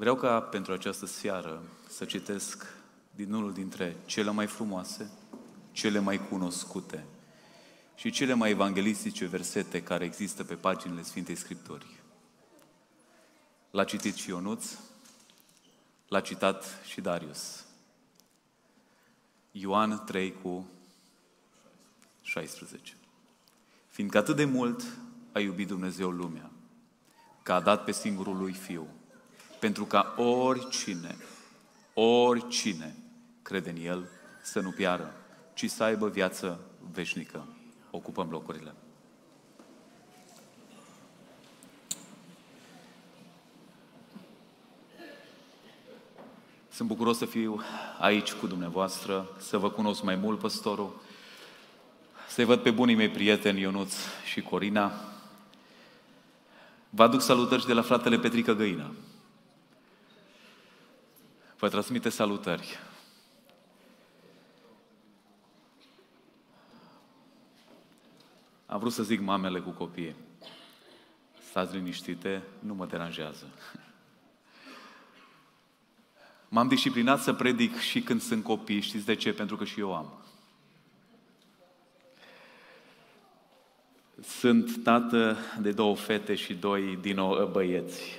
Vreau ca pentru această seară să citesc din unul dintre cele mai frumoase, cele mai cunoscute și cele mai evanghelistice versete care există pe paginile Sfintei Scripturii. L-a citit și Ionuț, l-a citat și Darius. Ioan 3:16. Fiindcă atât de mult a iubit Dumnezeu lumea, că a dat pe singurul lui Fiu, pentru ca oricine crede în El să nu piară, ci să aibă viață veșnică. Ocupăm locurile. Sunt bucuros să fiu aici cu dumneavoastră, să vă cunosc mai mult, păstorul, să-i văd pe bunii mei prieteni Ionuț și Corina. Vă aduc salutări și de la fratele Petrică Găină. Vă transmite salutări. Am vrut să zic mamele cu copii. Stați liniștite, nu mă deranjează. M-am disciplinat să predic și când sunt copii. Știți de ce? Pentru că și eu am. Sunt tată de 2 fete și 2 băieți.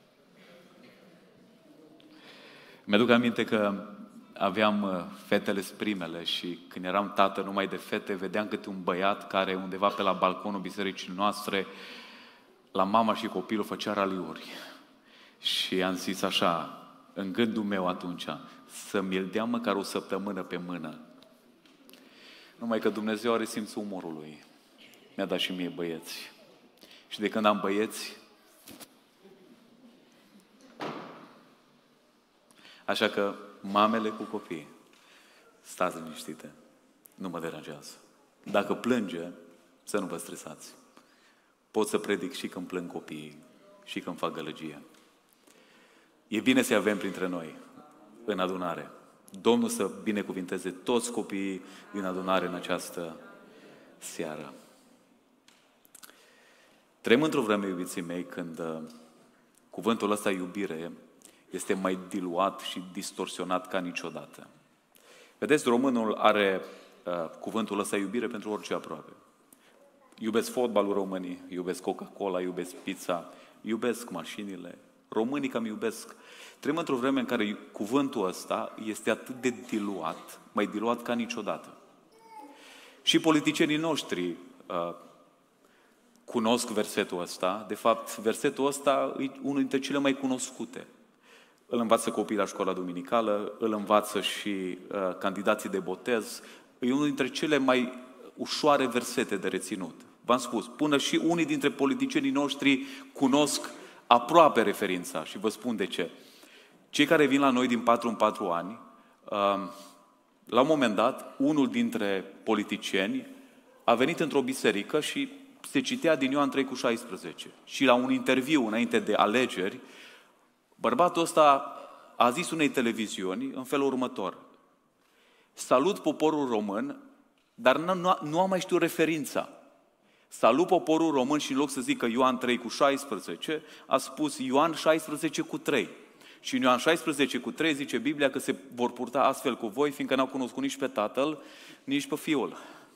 Mi-aduc aminte că aveam fetele primele și când eram tată numai de fete, vedeam câte un băiat care undeva pe la balconul bisericii noastre, la mama și copilul făcea raliuri. Și am zis așa, în gândul meu atunci, să mi-l dea măcar o săptămână pe mână. Numai că Dumnezeu are simțul umorului. Mi-a dat și mie băieți. Și de când am băieți, așa că mamele cu copii, stați liniștite, nu mă deranjează. Dacă plânge, să nu vă stresați. Pot să predic și când plâng copiii și când fac gălăgie. E bine să-i avem printre noi, în adunare. Domnul să binecuvinteze toți copiii din adunare în această seară. Trăim într-o vreme, iubiții mei, când cuvântul ăsta iubire este mai diluat și distorsionat ca niciodată. Vedeți, românul are cuvântul ăsta iubire pentru orice aproape. Iubesc fotbalul românii, iubesc Coca-Cola, iubesc pizza, iubesc mașinile. Românii cam iubesc. Trăim într-o vreme în care cuvântul ăsta este atât de diluat, mai diluat ca niciodată. Și politicienii noștri cunosc versetul ăsta. De fapt, versetul ăsta e unul dintre cele mai cunoscute. Îl învață copiii la școala duminicală, îl învață și candidații de botez. E unul dintre cele mai ușoare versete de reținut. V-am spus, până și unii dintre politicienii noștri cunosc aproape referința și vă spun de ce. Cei care vin la noi din 4 în 4 ani, la un moment dat, unul dintre politicieni a venit într-o biserică și se citea din Ioan 3:16. Și la un interviu înainte de alegeri, bărbatul ăsta a zis unei televiziuni în felul următor: salut poporul român, dar nu am mai știut referința. Salut poporul român și în loc să zică Ioan 3:16, a spus Ioan 16:3. Și în Ioan 16:3 zice Biblia că se vor purta astfel cu voi, fiindcă n-au cunoscut nici pe Tatăl, nici pe Fiul.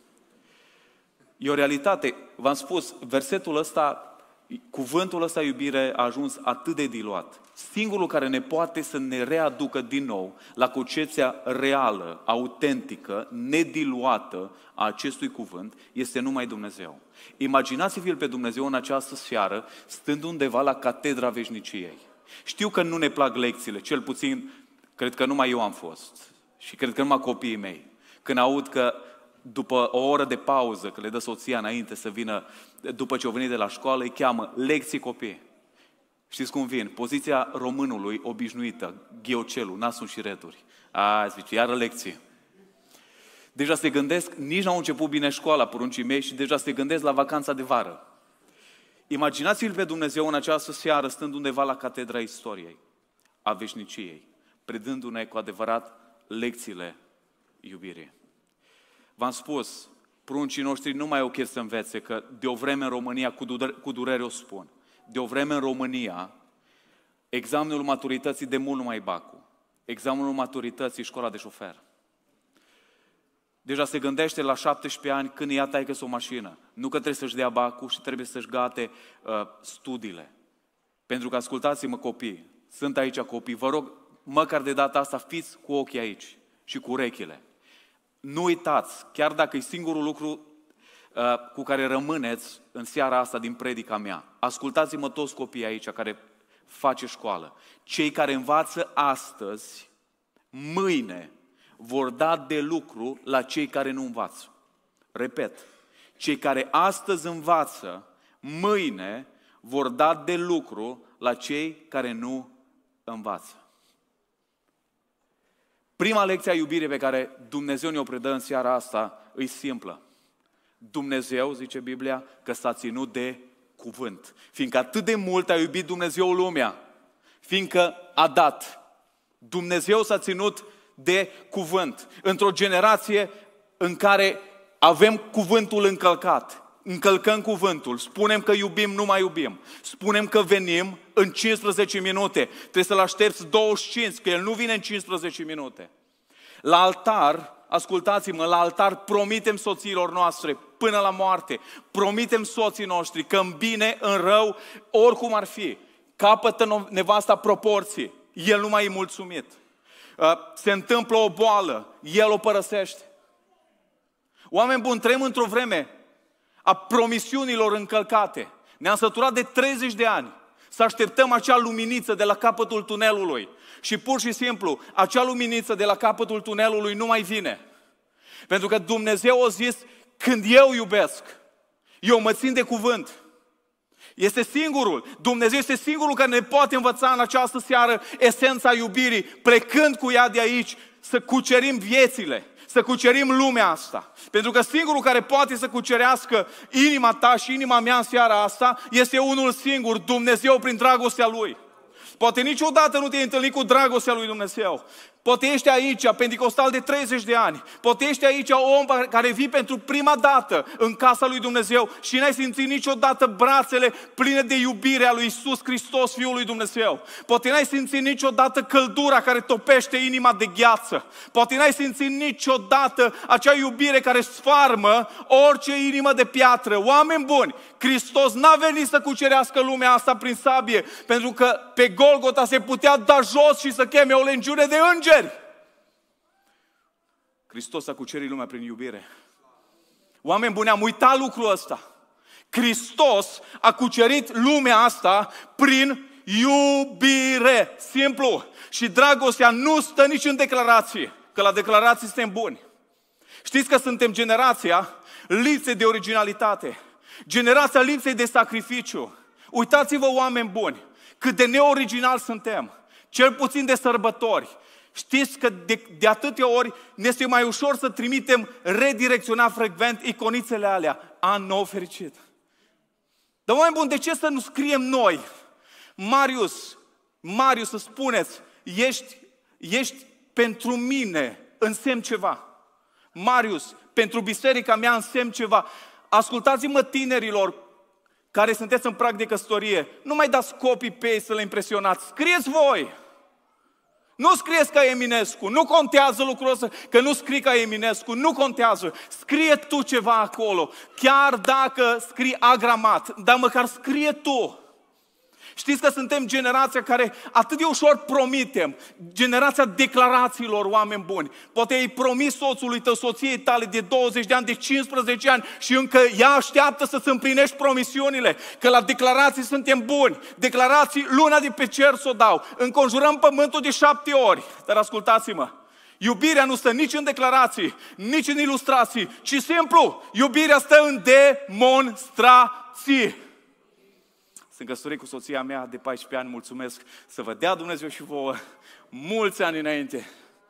E o realitate. V-am spus, versetul ăsta, cuvântul ăsta iubire a ajuns atât de diluat. Singurul care ne poate să ne readucă din nou la concepția reală, autentică, nediluată a acestui cuvânt este numai Dumnezeu. Imaginați-vi-l pe Dumnezeu în această seară, stând undeva la catedra veșniciei. Știu că nu ne plac lecțiile, cel puțin cred că numai eu am fost și cred că numai copiii mei. Când aud că după o oră de pauză, că le dă soția înainte să vină, după ce au venit de la școală, îi cheamă lecții copii. Știți cum vin? Poziția românului obișnuită, ghiocelul, nasul și returi. Zice, iară lecții. Deja se gândesc, nici n-au început bine școala poruncii mei și deja se gândesc la vacanța de vară. Imaginați-l pe Dumnezeu în această seară, stând undeva la catedra istoriei, a veșniciei, predându-ne cu adevărat lecțiile iubirii. V-am spus, pruncii noștri nu mai au chef să învețe, că de o vreme în România, cu durere o spun, de o vreme în România Examenul maturității de mult nu mai e bacul. Examenul maturității e școala de șofer. Deja se gândește la 17 ani când ia taică-s o mașină. Nu că trebuie să-și dea bacul și trebuie să-și gate studiile. Pentru că, ascultați-mă copii, sunt aici copii, vă rog, măcar de data asta fiți cu ochii aici și cu urechile. Nu uitați, chiar dacă e singurul lucru cu care rămâneți în seara asta din predica mea, ascultați-mă toți copiii aici care face școală. Cei care învață astăzi, mâine, vor da de lucru la cei care nu învață. Repet, cei care astăzi învață, mâine vor da de lucru la cei care nu învață. Prima lecție a iubirii pe care Dumnezeu ne-o predă în seara asta e simplă. Dumnezeu, zice Biblia, că s-a ținut de cuvânt. Fiindcă atât de mult a iubit Dumnezeu lumea, fiindcă a dat. Dumnezeu s-a ținut de cuvânt. Într-o generație în care avem cuvântul încălcat, încălcăm cuvântul, spunem că iubim, nu mai iubim, spunem că venim în 15 minute, trebuie să-L aștepți 25, că El nu vine în 15 minute. La altar, ascultați-mă, la altar promitem soțiilor noastre până la moarte, promitem soții noștri că în bine, în rău, oricum ar fi, capătă nevasta proporții, el nu mai e mulțumit. Se întâmplă o boală, el o părăsește. Oameni buni, trăim într-o vreme a promisiunilor încălcate. Ne-am săturat de 30 de ani să așteptăm acea luminiță de la capătul tunelului. Și pur și simplu, acea luminiță de la capătul tunelului nu mai vine. Pentru că Dumnezeu a zis, când eu iubesc, eu mă țin de cuvânt. Este singurul, Dumnezeu este singurul care ne poate învăța în această seară esența iubirii, plecând cu ea de aici, să cucerim viețile, să cucerim lumea asta. Pentru că singurul care poate să cucerească inima ta și inima mea în seara asta este unul singur, Dumnezeu prin dragostea Lui. Poate niciodată nu te-ai întâlnit cu dragostea lui Dumnezeu. Poate ești aici, penticostal de 30 de ani. Poate ești aici om care vii pentru prima dată în casa lui Dumnezeu și n-ai simțit niciodată brațele pline de iubire a lui Iisus Hristos, Fiul lui Dumnezeu. Poate n-ai simțit niciodată căldura care topește inima de gheață. Poate n-ai simțit niciodată acea iubire care sfarmă orice inimă de piatră. Oameni buni, Hristos n-a venit să cucerească lumea asta prin sabie, pentru că pe Golgota se putea da jos și să cheme o legiune de îngeri. Hristos a cucerit lumea prin iubire. Oameni buni, am uitat lucrul ăsta. Hristos a cucerit lumea asta prin iubire. Simplu. Și dragostea nu stă nici în declarație, că la declarații suntem buni. Știți că suntem generația lipsei de originalitate, generația lipsei de sacrificiu. Uitați-vă, oameni buni, cât de neoriginal suntem, cel puțin de sărbători. Știți că de atâtea ori ne este mai ușor să trimitem redirecționat frecvent iconițele alea. An nou fericit. Dar oameni buni, de ce să nu scriem noi? Marius, să spuneți, ești pentru mine, însemn ceva. Marius, pentru biserica mea însemn ceva. Ascultați-mă, tinerilor care sunteți în prag de căsătorie, nu mai dați copy-paste să le impresionați, scrieți voi! Nu scrieți ca Eminescu, nu contează lucrul ăsta, că nu scrii ca Eminescu, nu contează. Scrie tu ceva acolo, chiar dacă scrii agramat, dar măcar scrie tu. Știți că suntem generația care atât de ușor promitem, generația declarațiilor, oameni buni. Poate ai promis soțului tău, soției tale de 20 de ani, de 15 ani și încă ea așteaptă să-ți împlinești promisiunile, că la declarații suntem buni. Declarații, luna de pe cer s-o dau, înconjurăm pământul de 7 ori. Dar ascultați-mă, iubirea nu stă nici în declarații, nici în ilustrații, ci simplu, iubirea stă în demonstrații. Sunt căsătorit cu soția mea de 14 ani, mulțumesc, să vă dea Dumnezeu și vouă mulți ani înainte.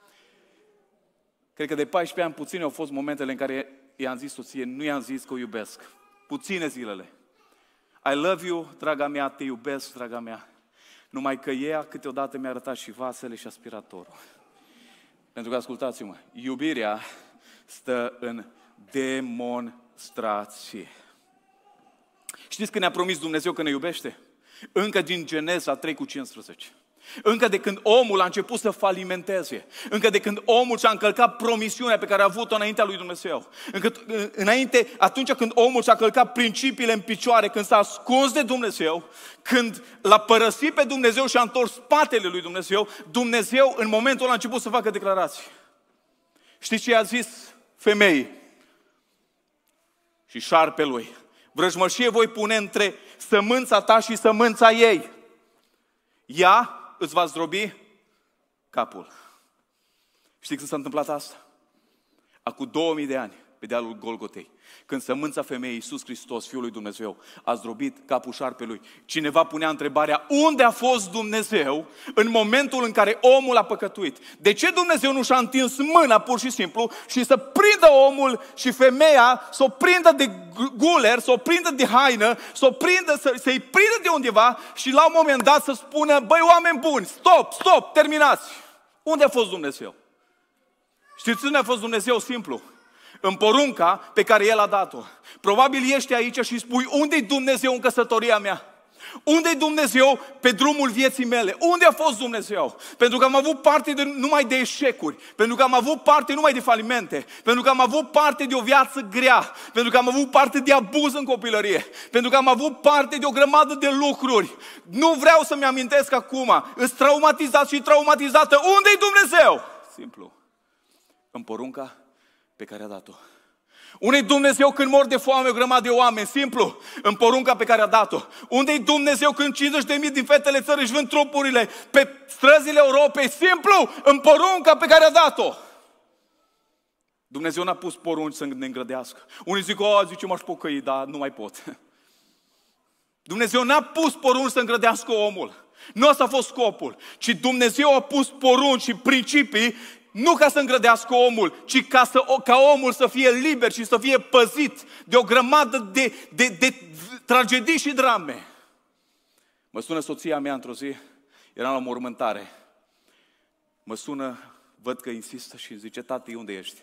Cred că de 14 ani puține au fost momentele în care i-am zis soției, nu i-am zis că o iubesc. Puține zilele. I love you, draga mea, te iubesc, draga mea. Numai că ea câteodată mi-a arătat și vasele și aspiratorul. Pentru că, ascultați-mă, iubirea stă în demonstrație. Știți când ne-a promis Dumnezeu că ne iubește? Încă din Geneza 3:15. Încă de când omul a început să falimenteze, încă de când omul și-a încălcat promisiunea pe care a avut-o înaintea lui Dumnezeu, atunci când omul și-a călcat principiile în picioare, când s-a ascuns de Dumnezeu, când l-a părăsit pe Dumnezeu și a întors spatele lui Dumnezeu, Dumnezeu în momentul ăla a început să facă declarații. Știți ce i-a zis femeii și șarpelui? Vrăjmășie voi pune între sămânța ta și sămânța ei. Ea îți va zdrobi capul. Știți când s-a întâmplat asta? Acum 2000 de ani, pe dealul Golgotei, când sămânța femeii, Iisus Hristos, Fiul lui Dumnezeu, a zdrobit capul șarpelui, cineva punea întrebarea: unde a fost Dumnezeu în momentul în care omul a păcătuit? De ce Dumnezeu nu și-a întins mâna pur și simplu și să prindă omul și femeia, să o prindă de guler, să o prindă de haină, să-i prindă de undeva și la un moment dat să spună: băi, oameni buni, stop, terminați! Unde a fost Dumnezeu? Știți unde a fost Dumnezeu? Simplu. În porunca pe care El a dat-o. Probabil ești aici și spui: unde-i Dumnezeu în căsătoria mea? Unde-i Dumnezeu pe drumul vieții mele? Unde a fost Dumnezeu? Pentru că am avut parte numai de eșecuri, pentru că am avut parte numai de falimente, pentru că am avut parte de o viață grea, pentru că am avut parte de abuz în copilărie, pentru că am avut parte de o grămadă de lucruri. Nu vreau să-mi amintesc acum. Îți traumatizat și traumatizată. Unde-i Dumnezeu? Simplu. În porunca pe care a dat-o. Unde-i Dumnezeu când mor de foame o grămadă de oameni? Simplu, în porunca pe care a dat-o. Unde-i Dumnezeu când 50.000 din fetele țării își vând trupurile pe străzile Europei? Simplu, în porunca pe care a dat-o. Dumnezeu n-a pus porunci să ne îngrădească. Unii zic: zice, m-aș pocăi, dar nu mai pot. Dumnezeu n-a pus porunci să îngrădească omul. Nu asta a fost scopul, ci Dumnezeu a pus porunci și principii nu ca să îngrădească omul, ci ca omul să fie liber și să fie păzit de o grămadă de tragedii și drame. Mă sună soția mea într-o zi, eram la mormântare. Mă sună, văd că insistă și zice: tati, unde ești?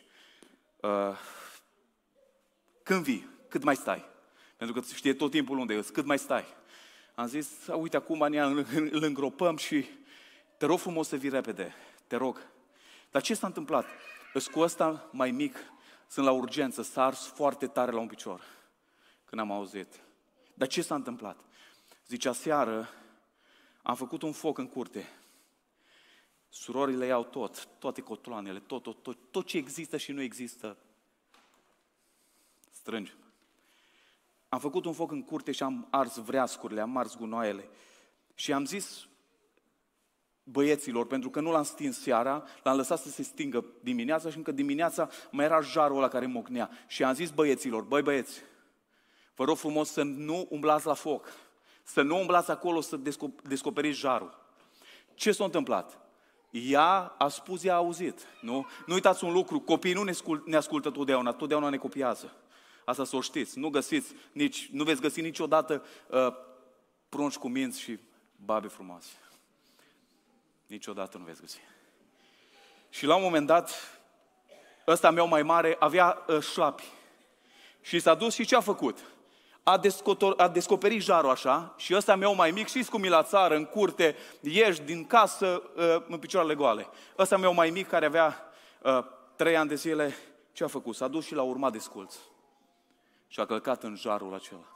Când vii? Cât mai stai? Pentru că știe tot timpul unde ești. Cât mai stai? Am zis: uite, acum îl îngropăm și te rog frumos să vii repede. Te rog. Dar ce s-a întâmplat? Îs cu ăsta mai mic, sunt la urgență, s-a ars foarte tare la un picior. Când am auzit. Dar ce s-a întâmplat? Zice: aseară am făcut un foc în curte. Surorile iau toate cotloanele, tot ce există și nu există. Strângem. Am făcut un foc în curte și am ars vreascurile, am ars gunoaiele. Și am zis băieților, pentru că nu l-am stins seara, l-am lăsat să se stingă dimineața și încă dimineața mai era jarul ăla care mocnea. Și am zis băieților: băi băieți, vă rog frumos să nu umblați la foc, să nu umblați acolo să descoperiți jarul. Ce s-a întâmplat? Ea a spus, ea a auzit. Nu uitați un lucru, copiii nu ne ascultă totdeauna ne copiază. Asta să o știți, nu veți găsi niciodată prunci cu minți și babe frumoase. Niciodată nu veți găsi. Și la un moment dat, ăsta meu mai mare avea șlapi. Și s-a dus și ce a făcut? A descoperit jarul așa și ăsta meu mai mic, știți cum e la țară, în curte, ieși din casă în picioarele goale. Ăsta meu mai mic, care avea 3 ani de zile, ce a făcut? S-a dus și l-a urmat desculț. Și a călcat în jarul acela.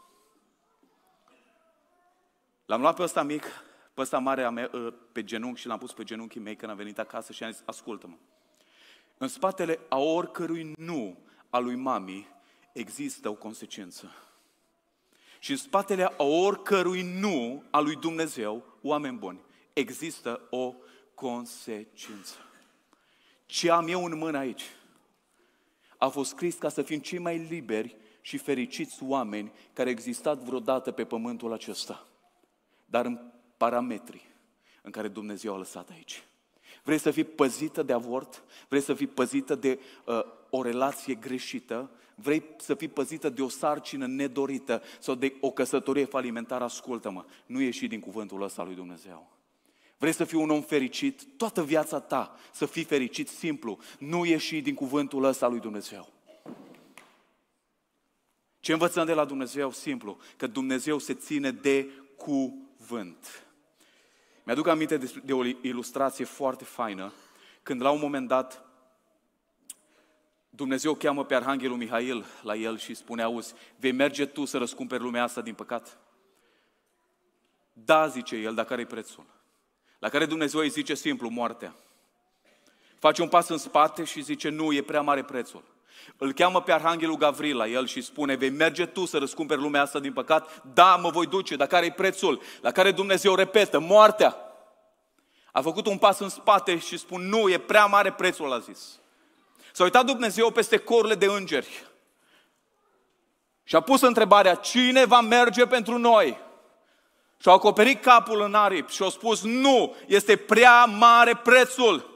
L-am luat pe ăsta mic, pe ăsta mare pe genunchi și l-am pus pe genunchii mei când am venit acasă și am zis: ascultă-mă, în spatele a oricărui nu a lui mami există o consecință. Și în spatele a oricărui nu a lui Dumnezeu, oameni buni, există o consecință. Ce am eu în mână aici a fost scris ca să fim cei mai liberi și fericiți oameni care au existat vreodată pe pământul acesta. Dar în parametrii în care Dumnezeu a lăsat aici. Vrei să fii păzită de avort? Vrei să fii păzită de o relație greșită? Vrei să fii păzită de o sarcină nedorită sau de o căsătorie falimentară? Ascultă-mă, nu ieși din cuvântul ăsta lui Dumnezeu. Vrei să fii un om fericit? Toată viața ta să fii fericit, simplu. Nu ieși din cuvântul ăsta lui Dumnezeu. Ce învățăm de la Dumnezeu? Simplu, că Dumnezeu se ține de cuvânt. cuvânt. Mi-aduc aminte de o ilustrație foarte faină, când la un moment dat Dumnezeu cheamă pe Arhanghelul Mihail la el și spune: auzi, vei merge tu să răscumperi lumea asta din păcat? Da, zice el, dar care-i prețul? La care Dumnezeu îi zice simplu: moartea. Face un pas în spate și zice: nu, e prea mare prețul. Îl cheamă pe Arhanghelul Gavril la el și spune: vei merge tu să răscumperi lumea asta din păcat? Da, mă voi duce, dar care-i prețul? La care Dumnezeu repetă: moartea. A făcut un pas în spate și spune: nu, e prea mare prețul, a zis. S-a uitat Dumnezeu peste corurile de îngeri și a pus întrebarea: cine va merge pentru noi? Și au acoperit capul în aripi și au spus: nu, este prea mare prețul.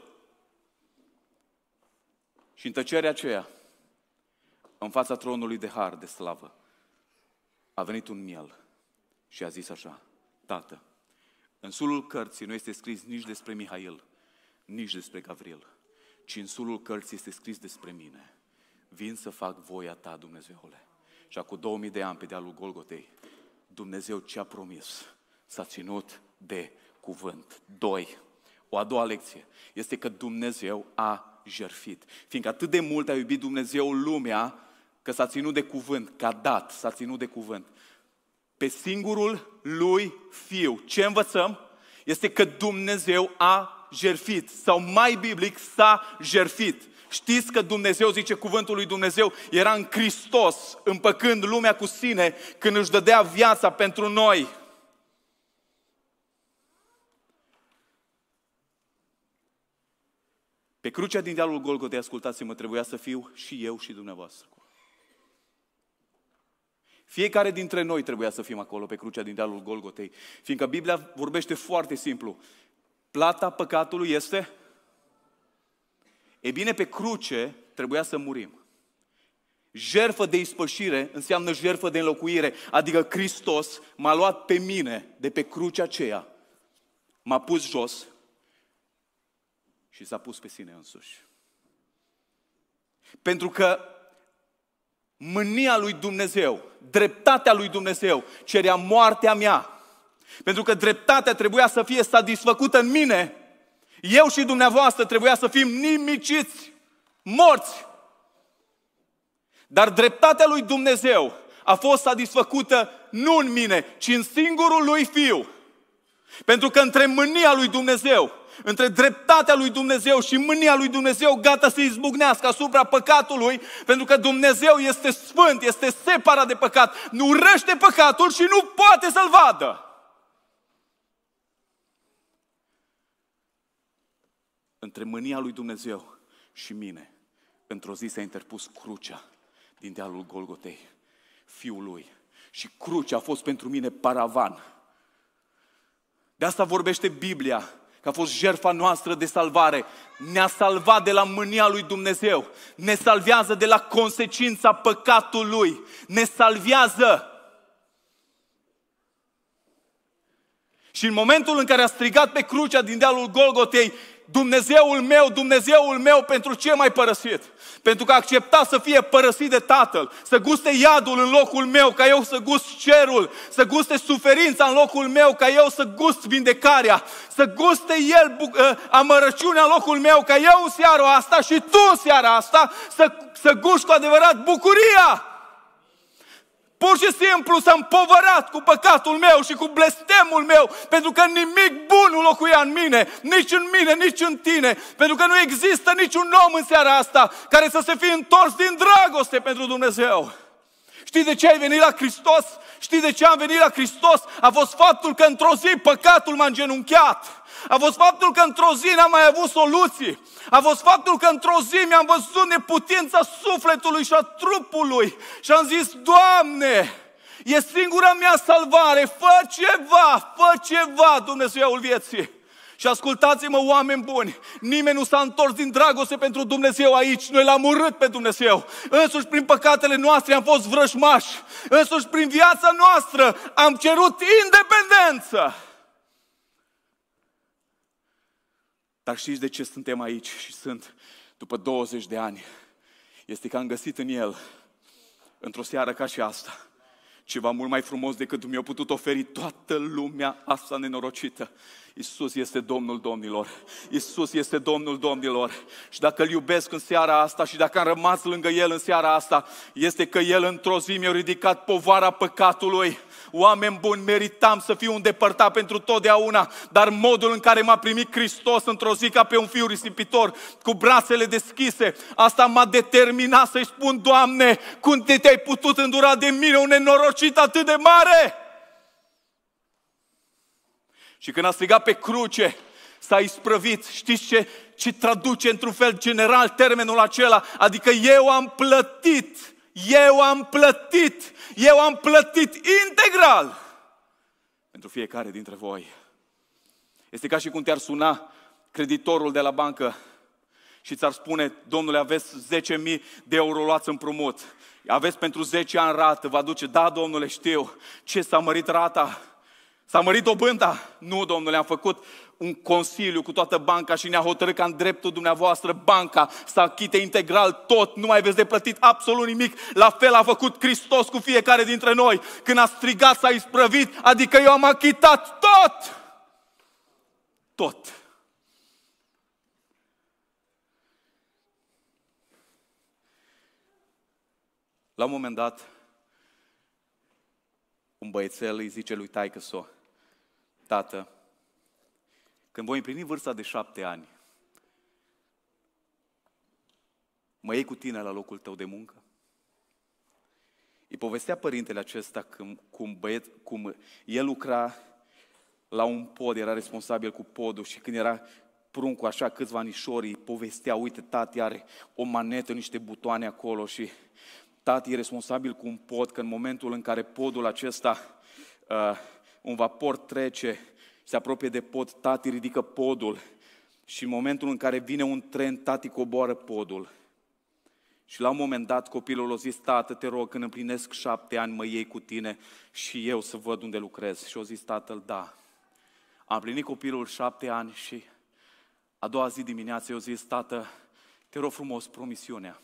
Și în tăcerea aceea, în fața tronului de har, de slavă, a venit un miel și a zis așa: Tată, în sulul cărții nu este scris nici despre Mihail, nici despre Gavril, ci în sulul cărții este scris despre mine. Vin să fac voia ta, Dumnezeule. Și acum 2000 de ani pe dealul Golgotei, Dumnezeu ce a promis s-a ținut de cuvânt. 2. O a doua lecție este că Dumnezeu a jertfit. Fiindcă atât de mult a iubit Dumnezeu lumea, că s-a ținut de cuvânt, că a dat, s-a ținut de cuvânt. Pe singurul lui Fiu. Ce învățăm? Este că Dumnezeu a jertfit. Sau mai biblic, s-a jertfit. Știți că Dumnezeu, zice cuvântul lui Dumnezeu, era în Hristos, împăcând lumea cu sine, când își dădea viața pentru noi. Pe crucea din dealul Golgotei, ascultați-mă, trebuia să fiu și eu și dumneavoastră. Fiecare dintre noi trebuia să fim acolo pe crucea din dealul Golgotei, fiindcă Biblia vorbește foarte simplu. Plata păcatului este? E bine, pe cruce trebuia să murim. Jertfă de ispășire înseamnă jertfă de înlocuire, adică Hristos m-a luat pe mine de pe crucea aceea, m-a pus jos și s-a pus pe sine însuși. Pentru că mânia lui Dumnezeu, dreptatea lui Dumnezeu cerea moartea mea. Pentru că dreptatea trebuia să fie satisfăcută în mine. Eu și dumneavoastră trebuia să fim nimiciți, morți. Dar dreptatea lui Dumnezeu a fost satisfăcută nu în mine, ci în singurul lui Fiu. Pentru că între mânia lui Dumnezeu, între dreptatea lui Dumnezeu și mânia lui Dumnezeu gata să izbucnească asupra păcatului, pentru că Dumnezeu este sfânt, este separat de păcat, nu urăște păcatul și nu poate să-l vadă. Între mânia lui Dumnezeu și mine, într-o zi s-a interpus crucea din dealul Golgotei, Fiul lui. Și crucea a fost pentru mine paravan. De asta vorbește Biblia, că a fost jertfa noastră de salvare. Ne-a salvat de la mânia lui Dumnezeu. Ne salvează de la consecința păcatului. Ne salvează. Și în momentul în care a strigat pe crucea din dealul Golgotei: Dumnezeul meu, pentru ce m-ai părăsit? Pentru că a acceptat să fie părăsit de Tatăl, să guste iadul în locul meu, ca eu să gust cerul, să guste suferința în locul meu, ca eu să gust vindecarea, să guste El amărăciunea în locul meu, ca eu în seara asta și tu în seara asta să gusti cu adevărat bucuria. Pur și simplu s-a împovărat cu păcatul meu și cu blestemul meu, pentru că nimic bun nu locuia în mine, nici în mine, nici în tine, pentru că nu există niciun om în seara asta care să se fie întors din dragoste pentru Dumnezeu. Știi de ce ai venit la Hristos? Știi de ce am venit la Hristos? A fost faptul că într-o zi păcatul m-a îngenunchiat. A fost faptul că într-o zi n-am mai avut soluții. A fost faptul că într-o zi mi-am văzut neputința sufletului și a trupului. Și am zis: Doamne, e singura mea salvare, fă ceva, Dumnezeul vieții. Și ascultați-mă, oameni buni, nimeni nu s-a întors din dragoste pentru Dumnezeu aici. Noi l-am urât pe Dumnezeu. Însuși prin păcatele noastre am fost vrăjmași. Însuși prin viața noastră am cerut independență. Dar știți de ce suntem aici și sunt după 20 de ani? Este că am găsit în El, într-o seară ca și asta, ceva mult mai frumos decât mi-a putut oferi toată lumea asta nenorocită. Iisus este Domnul Domnilor. Iisus este Domnul Domnilor. Și dacă îl iubesc în seara asta și dacă am rămas lângă El în seara asta, este că El într-o zi mi-a ridicat povara păcatului. Oameni buni, meritam să fiu îndepărtat pentru totdeauna, dar modul în care m-a primit Hristos într-o zi ca pe un fiu risipitor, cu brațele deschise, asta m-a determinat să-i spun: Doamne, cum te-ai putut îndura de mine, un nenorocit atât de mare? Și când a strigat pe cruce, s-a isprăvit. Știți ce traduce într-un fel general termenul acela? Adică eu am plătit integral pentru fiecare dintre voi. Este ca și cum te-ar suna creditorul de la bancă și ți-ar spune: domnule, aveți 10.000 de euro luați împrumut, aveți pentru 10 ani rată, vă aduce. Da, domnule, știu. Ce, s-a mărit rata? S-a mărit dobânda? Nu, domnule, am făcut un consiliu cu toată banca și ne-a hotărât ca în dreptul dumneavoastră banca să achite integral tot, nu mai aveți de plătit absolut nimic. La fel a făcut Hristos cu fiecare dintre noi. Când a strigat, s-a isprăvit, adică eu am achitat tot! Tot! La un moment dat, un băiețel îi zice lui taică-so: tată, când voi împlini vârsta de 7 ani, mă iei cu tine la locul tău de muncă? Îi povestea părintele acesta cum el lucra la un pod, era responsabil cu podul și când era pruncul așa câțiva anișori, îi povestea: uite, tati are o manetă, niște butoane acolo și tati e responsabil cu un pod, că în momentul în care podul acesta, un vapor trece, se apropie de pod, tati ridică podul și în momentul în care vine un tren, tati coboară podul. Și la un moment dat copilul a zis: tată, te rog, când împlinesc 7 ani, mă iei cu tine și eu să văd unde lucrez. Și a zis tatăl: da. A împlinit copilul 7 ani și a doua zi dimineață i-a zis: tată, te rog frumos, promisiunea.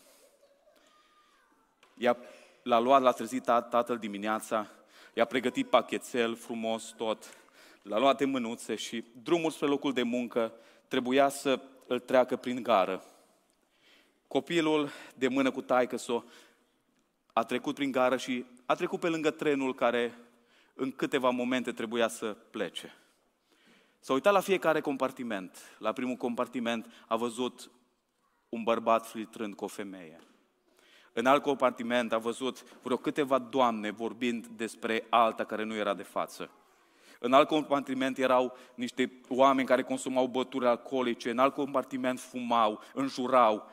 L-a luat, l-a trezit tatăl dimineața, i-a pregătit pachetel frumos tot, l-a luat de mânuțe și drumul spre locul de muncă trebuia să îl treacă prin gară. Copilul, de mână cu taică-so, a trecut prin gară și a trecut pe lângă trenul care în câteva momente trebuia să plece. S-a uitat la fiecare compartiment. La primul compartiment a văzut un bărbat filtrând cu o femeie. În alt compartiment a văzut vreo câteva doamne vorbind despre alta care nu era de față. În alt compartiment erau niște oameni care consumau băuturi alcoolice, în alt compartiment fumau, înjurau.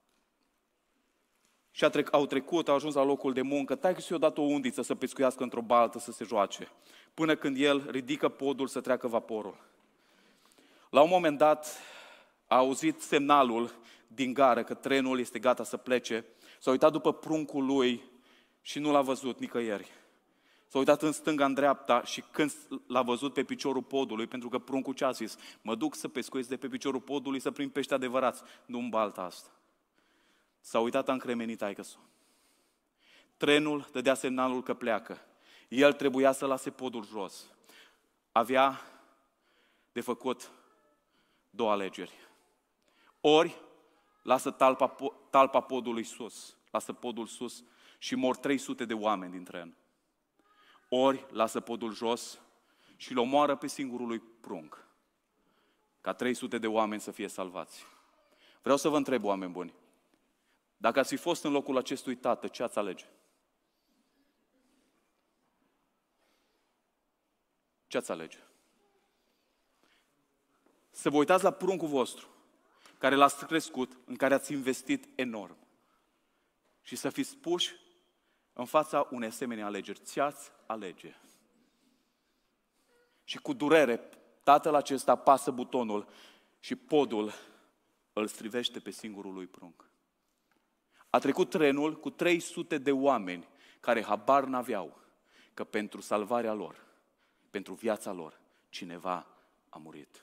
Și au ajuns la locul de muncă, taică-s i-a dat o undiță să pescuiască într-o baltă, să se joace, până când el ridică podul să treacă vaporul. La un moment dat a auzit semnalul din gară că trenul este gata să plece, s-a uitat după pruncul lui și nu l-a văzut nicăieri. S-a uitat în stânga, în dreapta și când l-a văzut pe piciorul podului, pentru că pruncul ce a zis? Mă duc să pescuiesc de pe piciorul podului să prind pești adevărați, nu în balta asta. S-a uitat, a încremenit taică-so. Trenul dădea semnalul că pleacă. El trebuia să lase podul jos. Avea de făcut 2 alegeri. Ori lasă talpa podului sus, lasă podul sus și mor 300 de oameni din tren. Ori lasă podul jos și îl omoară pe singurul lui prunc, ca 300 de oameni să fie salvați. Vreau să vă întreb, oameni buni, dacă ați fi fost în locul acestui tată, ce ați alege? Ce ați alege? Să vă uitați la pruncul vostru, care l-ați crescut, în care ați investit enorm. Și să fiți puși în fața unei asemenea alegeri. Ce-ați alege? Și cu durere, tatăl acesta apasă butonul și podul îl strivește pe singurul lui prunc. A trecut trenul cu 300 de oameni care habar n-aveau că pentru salvarea lor, pentru viața lor, cineva a murit.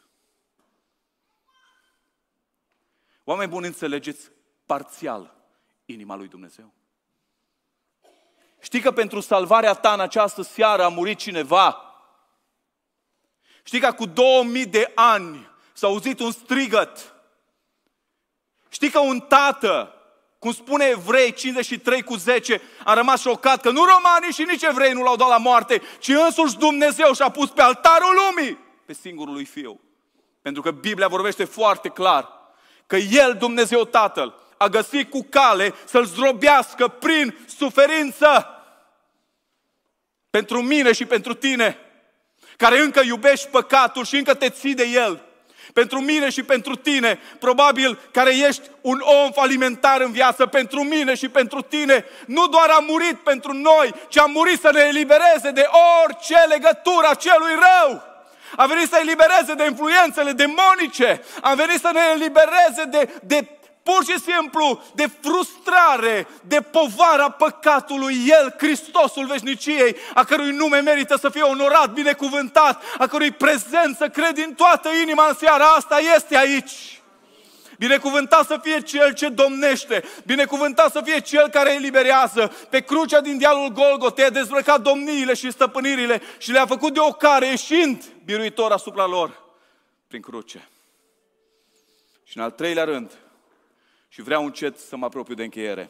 Oameni buni, înțelegeți parțial inima lui Dumnezeu. Știi că pentru salvarea ta în această seară a murit cineva? Știi că cu 2000 de ani s-a auzit un strigăt? Știi că un tată, cum spune Evrei 53:10, a rămas șocat că nu romanii și nici evrei nu l-au dat la moarte, ci însuși Dumnezeu și-a pus pe altarul lumii pe singurul lui Fiu. Pentru că Biblia vorbește foarte clar că El, Dumnezeu Tatăl, a găsit cu cale să-L zdrobească prin suferință. Pentru mine și pentru tine, care încă iubești păcatul și încă te ții de el. Pentru mine și pentru tine, probabil care ești un om falimentar în viață, pentru mine și pentru tine, nu doar a murit pentru noi, ci a murit să ne elibereze de orice legătură a celui rău. A venit să elibereze de influențele demonice, a venit să ne elibereze de pur și simplu, de frustrare, de povara păcatului. El, Hristosul veșniciei, a cărui nume merită să fie onorat, binecuvântat, a cărui prezență, cred din toată inima în seara asta, este aici. Binecuvântat să fie Cel ce domnește, binecuvântat să fie Cel care eliberează. Pe crucea din dealul Golgotei a dezbrăcat domniile și stăpânirile și le-a făcut de ocare, ieșind biruitor asupra lor prin cruce. Și în al treilea rând, și vreau încet să mă apropiu de încheiere,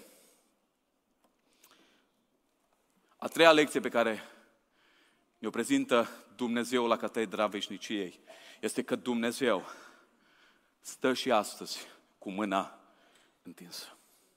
a treia lecție pe care ne-o prezintă Dumnezeu la Catedra Veșniciei este că Dumnezeu stă și astăzi cu mâna întinsă.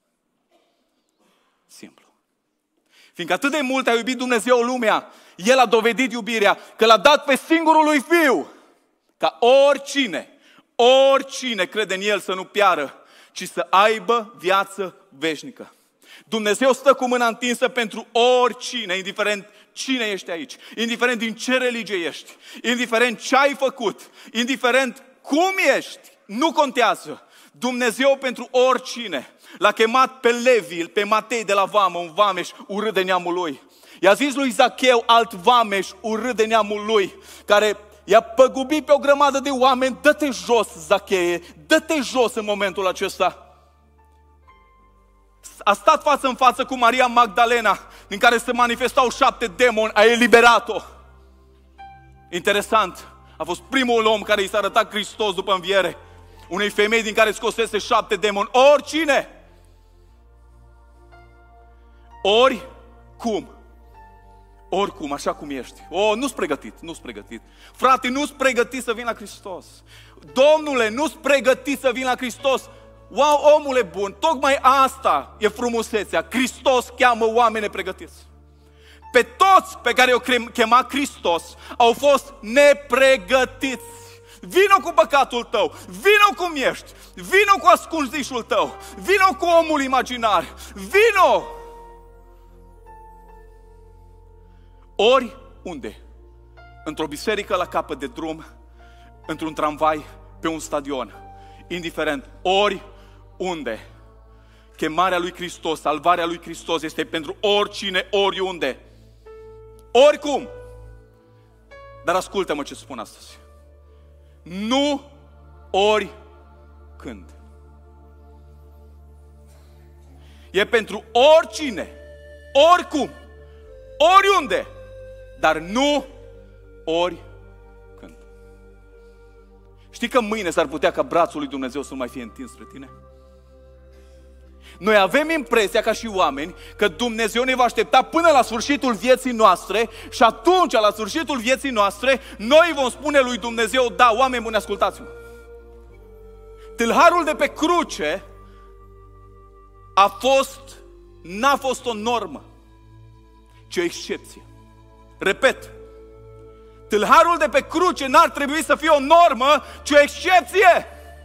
Simplu. Fiindcă atât de mult a iubit Dumnezeu lumea, El a dovedit iubirea, că l-a dat pe singurul lui Fiu, ca oricine crede în El să nu piară, ci să aibă viață veșnică. Dumnezeu stă cu mâna întinsă pentru oricine, indiferent cine ești aici, indiferent din ce religie ești, indiferent ce ai făcut, indiferent cum ești, nu contează. Dumnezeu pentru oricine. L-a chemat pe Levi, pe Matei de la Vamă, un vameș urât de neamul lui. I-a zis lui Zacheu, alt vameș urât de neamul lui, care i-a păgubit pe o grămadă de oameni: dă-te jos, Zacheie, dă-te jos în momentul acesta. A stat față în față cu Maria Magdalena, din care se manifestau 7 demoni, a eliberat-o. Interesant, a fost primul om care i s-a arătat Hristos după înviere, unei femei din care scosese 7 demoni. Oricine! Oricum, așa cum ești. Nu-s pregătit. Frate, nu-s pregătit să vin la Hristos. Domnule, nu-s pregătit să vin la Hristos. Wow, omule bun, tocmai asta e frumusețea. Hristos cheamă oameni nepregătiți. Pe toți pe care i-o chema Hristos au fost nepregătiți. Vino cu păcatul tău, vino cum ești, vino cu ascunzișul tău, vino cu omul imaginar, vino! Oriunde, într-o biserică la capăt de drum, într-un tramvai, pe un stadion, indiferent, oriunde, chemarea lui Hristos, salvarea lui Hristos este pentru oricine, oriunde, oricum. Dar ascultă-mă ce spun astăzi. Nu oricând. E pentru oricine, oricum, oriunde, dar nu oricând. Știi că mâine s-ar putea ca brațul lui Dumnezeu să nu mai fie întins spre tine? Noi avem impresia ca și oameni că Dumnezeu ne va aștepta până la sfârșitul vieții noastre și atunci, la sfârșitul vieții noastre, noi vom spune lui Dumnezeu: da, oameni buni, ascultați-mă. Tâlharul de pe cruce n-a fost o normă, ci o excepție. Repet, tâlharul de pe cruce n-ar trebui să fie o normă, ci o excepție.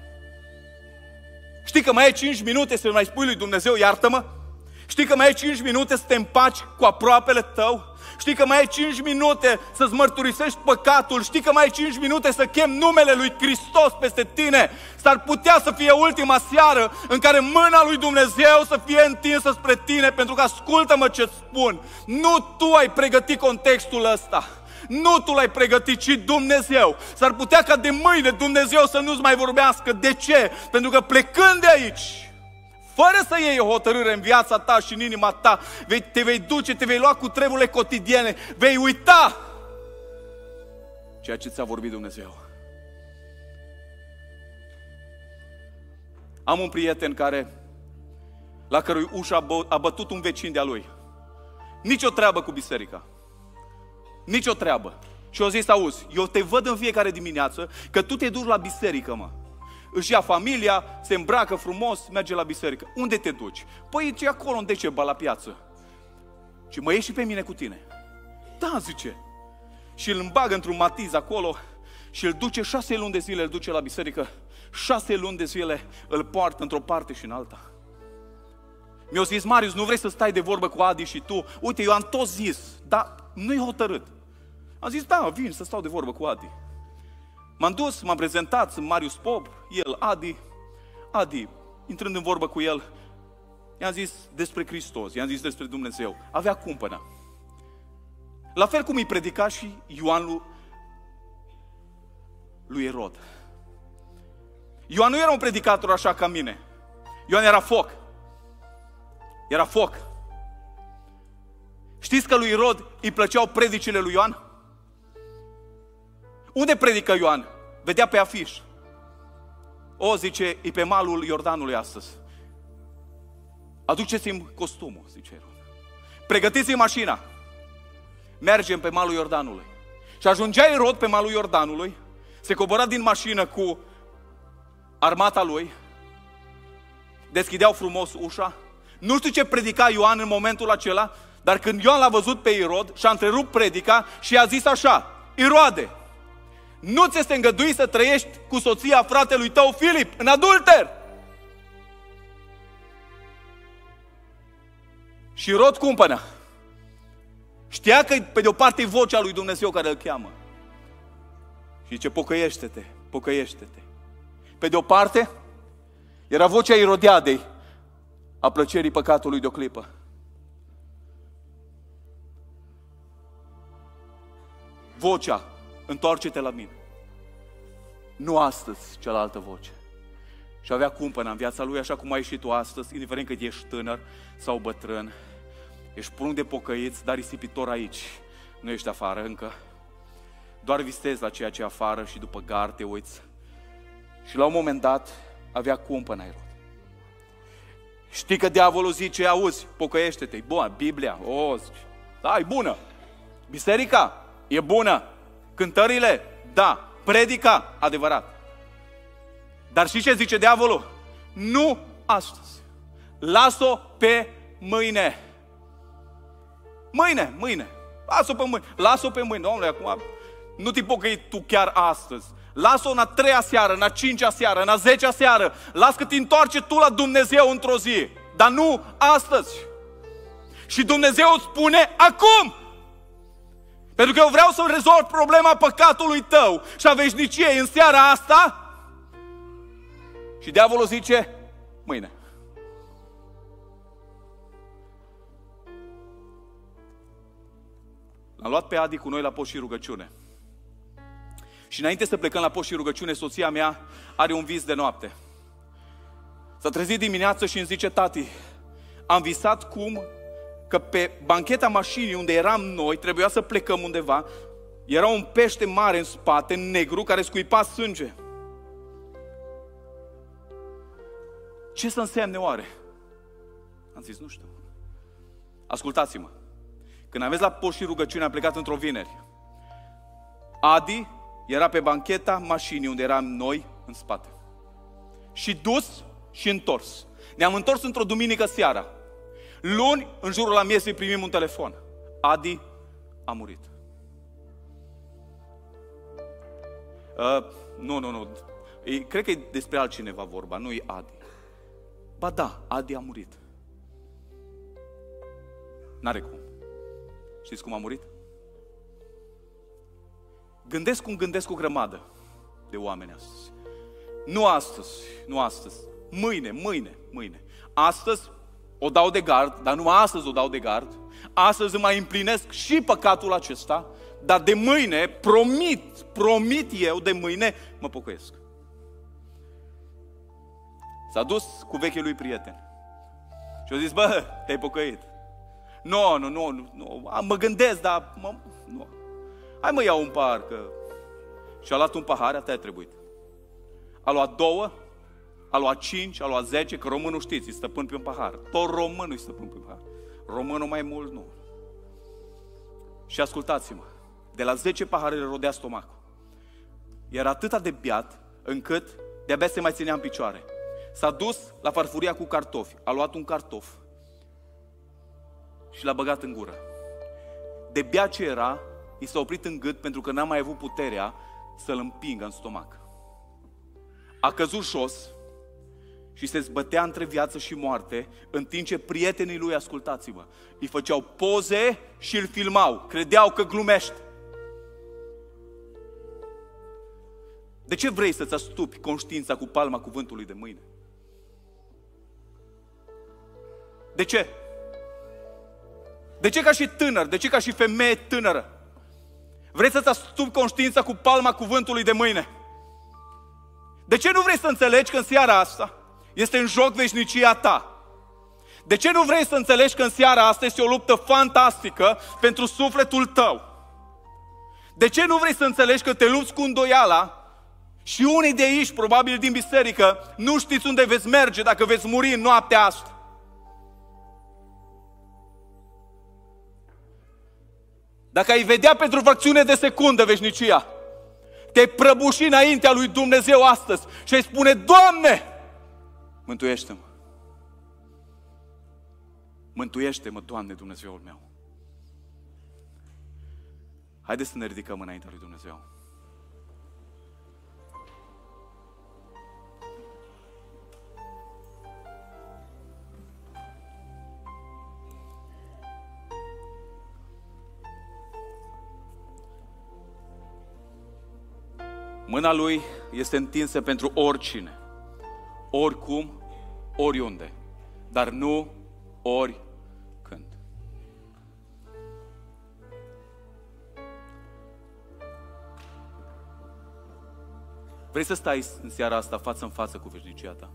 Știi că mai ai 5 minute să mai spui lui Dumnezeu: iartă-mă? Știi că mai ai 5 minute să te împaci cu aproapele tău? Știi că mai ai 5 minute să-ți mărturisești păcatul? Știi că mai ai 5 minute să chemi numele lui Hristos peste tine? S-ar putea să fie ultima seară în care mâna lui Dumnezeu să fie întinsă spre tine, pentru că, ascultă-mă ce-ți spun, nu tu ai pregătit contextul ăsta. Nu tu l-ai pregătit, ci Dumnezeu. S-ar putea ca de mâine Dumnezeu să nu-ți mai vorbească. De ce? Pentru că plecând de aici, fără să iei o hotărâre în viața ta și în inima ta, te vei duce, te vei lua cu treburile cotidiene, vei uita ceea ce ți-a vorbit Dumnezeu. Am un prieten la cărui ușă a bătut un vecin de-a lui. Nici o treabă cu biserica. Nici o treabă. Și au zis, auzi, eu te văd în fiecare dimineață că tu te duci la biserică, mă. Își ia familia, se îmbracă frumos, merge la biserică. Unde te duci? Păi e acolo în Deceba, la piață. Și mă iei și pe mine cu tine. Da, zice. Și îl îmbagă într-un matiz acolo și îl duce 6 luni de zile, îl duce la biserică. 6 luni de zile îl poartă într-o parte și în alta. Mi-a zis, Marius, nu vrei să stai de vorbă cu Adi și tu? Uite, eu am tot zis, dar nu-i hotărât. Am zis, da, vin să stau de vorbă cu Adi. M-am dus, m-am prezentat, sunt Marius Pop, el, Adi. Adi, intrând în vorbă cu el, i-am zis despre Hristos, i-am zis despre Dumnezeu. Avea cumpăna. La fel cum îi predica și Ioan lui Irod. Ioan nu era un predicator așa ca mine. Ioan era foc. Era foc. Știți că lui Irod îi plăceau predicile lui Ioan? Unde predică Ioan? Vedea pe afiș. O, zice, e pe malul Iordanului astăzi. Aduceți-mi costumul, zice Irod. Pregătiți-mi mașina. Mergem pe malul Iordanului. Și ajungea Irod pe malul Iordanului, se cobora din mașină cu armata lui, deschideau frumos ușa. Nu știu ce predica Ioan în momentul acela, dar când Ioan l-a văzut pe Irod și a întrerupt predica și a zis așa, Iroade, nu ți este îngăduit să trăiești cu soția fratelui tău Filip în adulter. Și Irod cumpăna. Știa că pe de o parte e vocea lui Dumnezeu care îl cheamă. Și zice, pocăiește-te, pocăiește-te. Pe de o parte, era vocea Irodiadei a plăcerii păcatului de o clipă. Vocea, întoarce-te la mine. Nu astăzi, cealaltă voce. Și avea cumpăna în viața lui, așa cum ai ieșit tu astăzi, indiferent că ești tânăr sau bătrân. Ești prunc de pocăiți, dar risipitor aici. Nu ești afară încă. Doar visezi la ceea ce e afară și după gard te uiți. Și la un moment dat avea cumpăna Irod. Știi că diavolul zice, auzi, pocăiește-te, e bună, Biblia, zice, da, e bună. Biserica, e bună. Cântările, da. Predica, adevărat. Dar știi ce zice diavolul? Nu astăzi. Las-o pe mâine. Mâine. Las-o pe mâine. Las-o pe mâine. Domnule, acum nu te pocăi tu chiar astăzi. Lasă-o în a 3-a seară, în a 5-a seară, în a 10-a seară. Las că te întoarce tu la Dumnezeu într-o zi. Dar nu astăzi. Și Dumnezeu îți spune acum. Pentru că eu vreau să rezolv problema păcatului tău și a veșniciei în seara asta. Și diavolul zice, mâine. L-am luat pe Adi cu noi la post și rugăciune. Și înainte să plecăm la post și rugăciune, soția mea are un vis de noapte. S-a trezit dimineață și îmi zice, tati, am visat că pe bancheta mașinii unde eram noi, trebuia să plecăm undeva, era un pește mare în spate, negru, care scuipa sânge. Ce să însemne oare? Am zis, nu știu. Ascultați-mă. Când am mers la post și rugăciune, am plecat într-o vineri. Adi era pe bancheta mașinii unde eram noi în spate. Și dus și întors. Ne-am întors într-o duminică seara. Luni, în jurul amiezii, primim un telefon. Adi a murit. Nu. Cred că e despre altcineva vorba, nu e Adi. Ba da, Adi a murit. N-are cum. Știți cum a murit? Gândesc cum gândesc o grămadă de oameni astăzi. Nu astăzi. Mâine. Astăzi o dau de gard, dar nu astăzi o dau de gard. Astăzi îmi mai împlinesc și păcatul acesta, dar de mâine, promit eu, de mâine mă pocăiesc. S-a dus cu vechiul lui prieten. Și-a zis, bă, te-ai pocăit. Nu, mă gândesc, dar nu. Hai mă iau un pahar, că... Și a luat un pahar, atât a trebuit. A luat 2, a luat 5, a luat 10, că românul știți, îi stăpân pe un pahar. Tot românul îi stăpân pe un pahar. Românul mai mult nu. Și ascultați-mă, de la 10 pahare le rodea stomacul. Era atât de beat, încât de-abia se mai ținea în picioare. S-a dus la farfuria cu cartofi, a luat un cartof și l-a băgat în gură. De beat ce era, i s-a oprit în gât pentru că n-a mai avut puterea să-l împingă în stomac. A căzut jos și se zbătea între viață și moarte, în timp ce prietenii lui, ascultați-mă, îi făceau poze și îl filmau, credeau că glumește. De ce vrei să-ți astupi conștiința cu palma cuvântului de mâine? De ce? De ce ca și tânăr? De ce ca și femeie tânără? Vrei să-ți astupi conștiința cu palma cuvântului de mâine? De ce nu vrei să înțelegi că în seara asta este în joc veșnicia ta? De ce nu vrei să înțelegi că în seara asta este o luptă fantastică pentru sufletul tău? De ce nu vrei să înțelegi că te lupți cu îndoiala și unii de aici, probabil din biserică, nu știți unde veți merge dacă veți muri în noaptea asta? Dacă ai vedea pentru fracțiune de secundă veșnicia, te-ai prăbuși înaintea lui Dumnezeu astăzi și ai spune, Doamne, mântuiește-mă! Mântuiește-mă, Doamne, Dumnezeul meu! Haideți să ne ridicăm înaintea lui Dumnezeu. Mâna Lui este întinsă pentru oricine, oricum, oriunde, dar nu oricând. Vrei să stai în seara asta față în față cu veșnicia ta?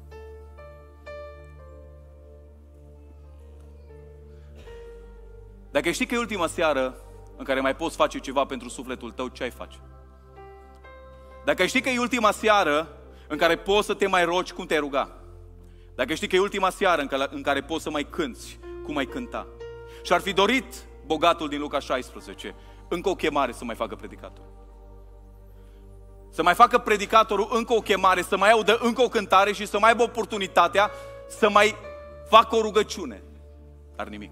Dacă știi că e ultima seară în care mai poți face ceva pentru sufletul tău, ce ai face? Dacă știi că e ultima seară în care poți să te mai rogi, cum te-ai ruga? Dacă știi că e ultima seară în care poți să mai cânți, cum ai cânta? Și ar fi dorit bogatul din Luca 16 încă o chemare să mai facă predicator. Să mai facă predicatorul încă o chemare, să mai audă încă o cântare și să mai aibă oportunitatea să mai facă o rugăciune. Dar nimic.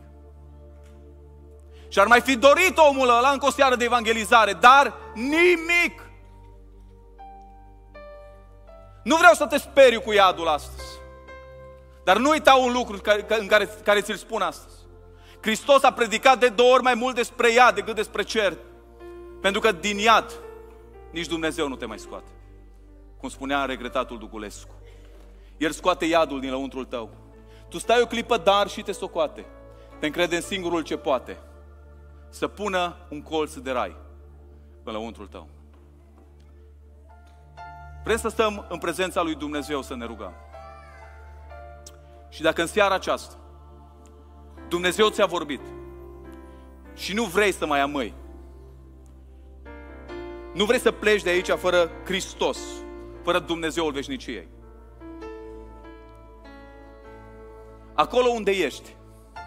Și ar mai fi dorit omul ăla încă o seară de evangelizare, dar nimic. Nu vreau să te speriu cu iadul astăzi. Dar nu uita un lucru care ți-l spun astăzi. Hristos a predicat de 2 ori mai mult despre iad decât despre cer. Pentru că din iad nici Dumnezeu nu te mai scoate. Cum spunea regretatul Duculescu. El scoate iadul din lăuntrul tău. Tu stai o clipă, dar și te socoate. Te încrede în singurul ce poate. Să pună un colț de rai în lăuntrul tău. Vrem să stăm în prezența lui Dumnezeu să ne rugăm. Și dacă în seara aceasta Dumnezeu ți-a vorbit și nu vrei să mai amâi, nu vrei să pleci de aici fără Hristos, fără Dumnezeul veșniciei, acolo unde ești,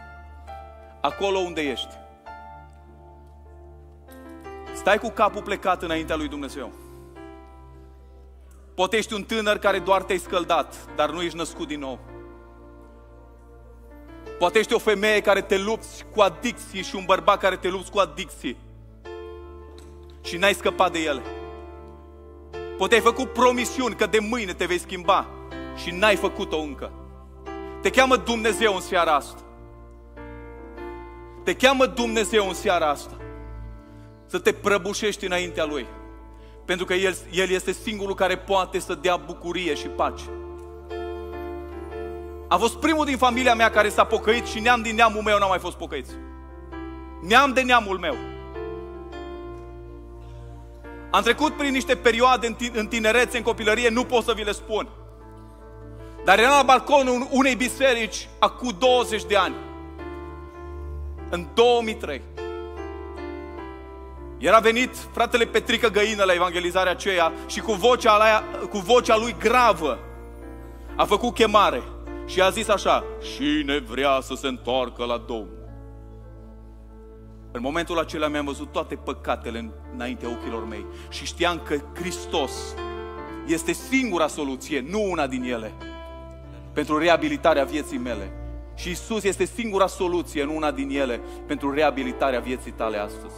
stai cu capul plecat înaintea lui Dumnezeu. Poate ești un tânăr care doar te-ai scăldat, dar nu ești născut din nou. Poate ești o femeie care te lupți cu adicții și un bărbat care te lupți cu adicții și n-ai scăpat de ele. Poate ai făcut promisiuni că de mâine te vei schimba și n-ai făcut-o încă. Te cheamă Dumnezeu în seara asta. Te cheamă Dumnezeu în seara asta să te prăbușești înaintea Lui. Pentru că El este singurul care poate să dea bucurie și pace. A fost primul din familia mea care s-a pocăit și neam din neamul meu n-a mai fost pocăiți. Neam de neamul meu. Am trecut prin niște perioade în tinerețe, în copilărie, nu pot să vi le spun. Dar era la balconul unei biserici acum 20 de ani. În 2003. Era venit fratele Petrică Găină la evangelizarea aceea și cu vocea lui gravă a făcut chemare și a zis așa: cine vrea să se întoarcă la Domnul? În momentul acela mi-am văzut toate păcatele înaintea ochilor mei și știam că Hristos este singura soluție, nu una din ele, pentru reabilitarea vieții mele. Și Iisus este singura soluție, nu una din ele, pentru reabilitarea vieții tale astăzi.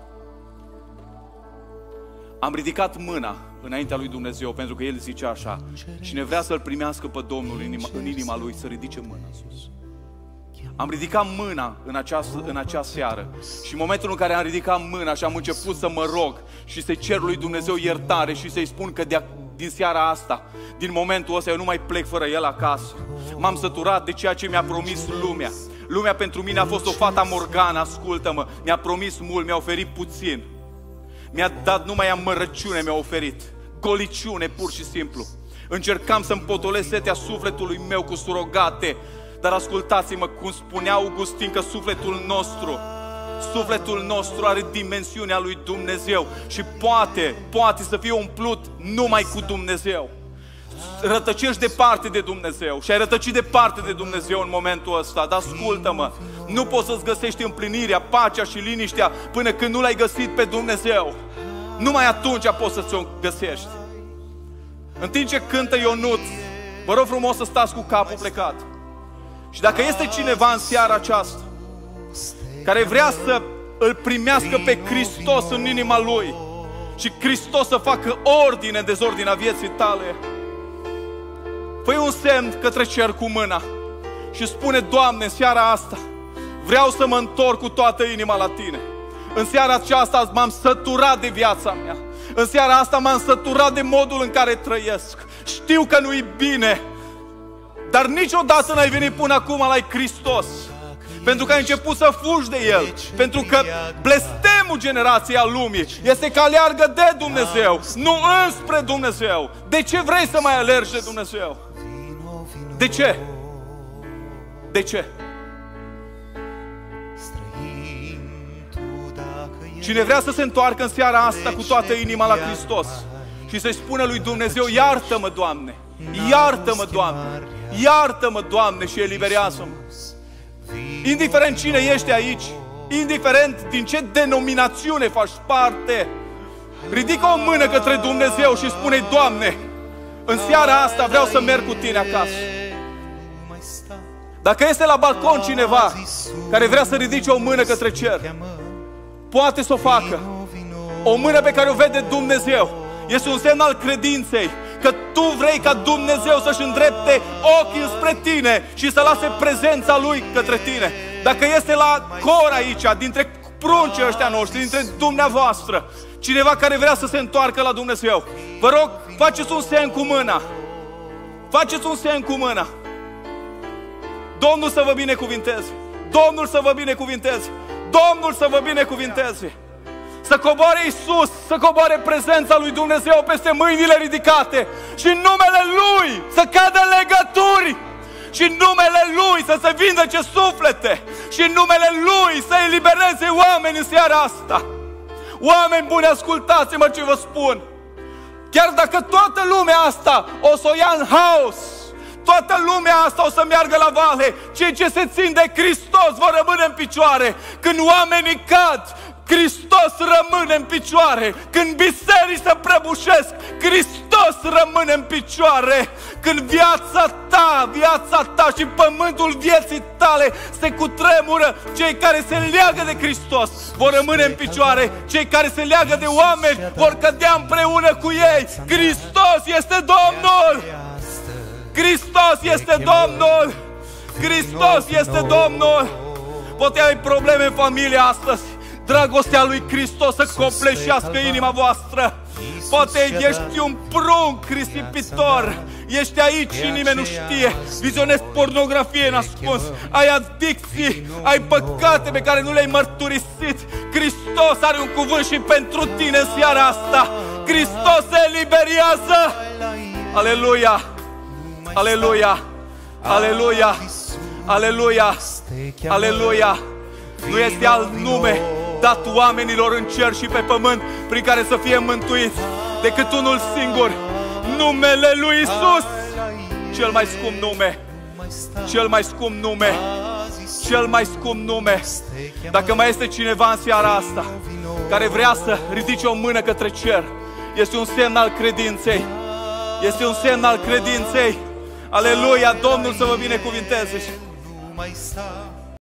Am ridicat mâna înaintea lui Dumnezeu pentru că El zicea așa: cine vrea să-L primească pe Domnul în inima lui, să ridice mâna sus. Am ridicat mâna în acea seară și în momentul în care am ridicat mâna și am început să mă rog și să-i cer lui Dumnezeu iertare și să-i spun că din seara asta, din momentul ăsta, eu nu mai plec fără El acasă. M-am săturat de ceea ce mi-a promis lumea. Lumea pentru mine a fost o fata Morgana, ascultă-mă, mi-a promis mult, mi-a oferit puțin. Mi-a dat numai amărăciune, mi-a oferit goliciune, pur și simplu. Încercam să-mi potolesc setea sufletului meu cu surogate. Dar ascultați-mă, cum spunea Augustin, că sufletul nostru are dimensiunea lui Dumnezeu și poate să fie umplut numai cu Dumnezeu. Rătăcești departe de Dumnezeu și ai rătăcit departe de Dumnezeu în momentul ăsta. Dar ascultă-mă, nu poți să-ți găsești împlinirea, pacea și liniștea până când nu l-ai găsit pe Dumnezeu. Numai atunci poți să ți-o găsești. În timp ce cântă Ionut, vă rog frumos să stați cu capul plecat. Și dacă este cineva în seara aceasta care vrea să îl primească pe Hristos în inima lui și Hristos să facă ordine în dezordinea vieții tale, fă un semn către cer cu mâna și spune: Doamne, în seara asta vreau să mă întorc cu toată inima la Tine. În seara aceasta m-am săturat de viața mea. În seara asta m-am săturat de modul în care trăiesc. Știu că nu-i bine, dar niciodată n-ai venit până acum la Hristos, pentru că ai început să fugi de El, pentru că blestemul generației a lumii este că aleargă de Dumnezeu, nu înspre Dumnezeu. De ce vrei să mai alergi de Dumnezeu? De ce? De ce? Cine vrea să se întoarcă în seara asta cu toată inima la Hristos și să-i spună lui Dumnezeu: iartă-mă, Doamne, iartă-mă, Doamne, iartă-mă, Doamne, și eliberează-mă. Indiferent cine ești aici, indiferent din ce denominațiune faci parte, ridică o mână către Dumnezeu și spune: Doamne, în seara asta vreau să merg cu Tine acasă. Dacă este la balcon cineva care vrea să ridice o mână către cer, poate să o facă. O mână pe care o vede Dumnezeu este un semn al credinței, că tu vrei ca Dumnezeu să-și îndrepte ochii spre tine și să lase prezența Lui către tine. Dacă este la cor aici, dintre pruncii ăștia noștri, dintre dumneavoastră, cineva care vrea să se întoarcă la Dumnezeu, vă rog, faceți un semn cu mâna. Faceți un semn cu mâna. Domnul să vă binecuvinteze. Domnul să vă binecuvinteze. Domnul să vă binecuvinteze. Să coboare Iisus, să coboare prezența lui Dumnezeu peste mâinile ridicate și în numele Lui să cadă legături și în numele Lui să se vindece suflete și în numele Lui să elibereze oameni în seara asta. Oameni buni, ascultați-mă ce vă spun. Chiar dacă toată lumea asta o să o ia în haos, toată lumea asta o să meargă la vale, cei ce se țin de Hristos vor rămâne în picioare. Când oamenii cad, Hristos rămâne în picioare. Când biserici se prăbușesc, Hristos rămâne în picioare. Când viața ta și pământul vieții tale se cutremură, cei care se leagă de Hristos vor rămâne în picioare. Cei care se leagă de oameni vor cădea împreună cu ei. Hristos este Domnul! Hristos este Domnul! Hristos este Domnul! Poate ai probleme în familie astăzi. Dragostea lui Hristos să copleșească inima voastră. Poate ești un prunc risipitor. Ești aici și nimeni nu știe. Vizionezi pornografie nascuns. Ai adicții, ai păcate pe care nu le-ai mărturisit. Hristos are un cuvânt și pentru tine în seara asta. Hristos se eliberează. Aleluia! Aleluia! Aleluia! Aleluia! Aleluia! Nu este alt nume dat oamenilor în cer și pe pământ prin care să fie mântuiți decât unul singur, numele lui Iisus, cel mai scump nume, cel mai scump nume, cel mai scump nume. Dacă mai este cineva în seara asta care vrea să ridice o mână către cer, este un semn al credinței. Este un semn al credinței. Aleluia! Domnul să vă binecuvinteze.